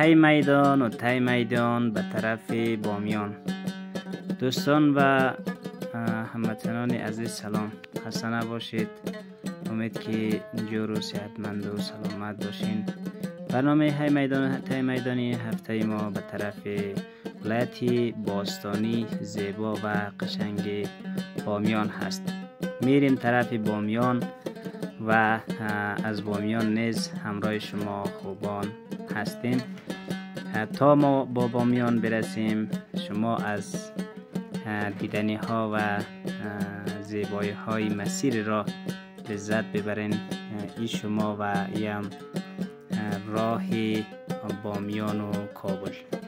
های میدان و تای میدان به طرف بامیان. دوستان و هموطنان عزیز سلام، خسته نباشید. امید که جور و صحتمند و سلامت باشین. برنامه های میدان و تای میدانی هفته ما به طرف ولایت باستانی زیبا و قشنگ بامیان هست. میریم طرف بامیان و از بامیان نیز همراه شما خوبان هستیم. تا ما با بامیان برسیم شما از دیدنی ها و زیبایی های مسیر را لذت ببرین. این شما و این راه بامیان و کابل.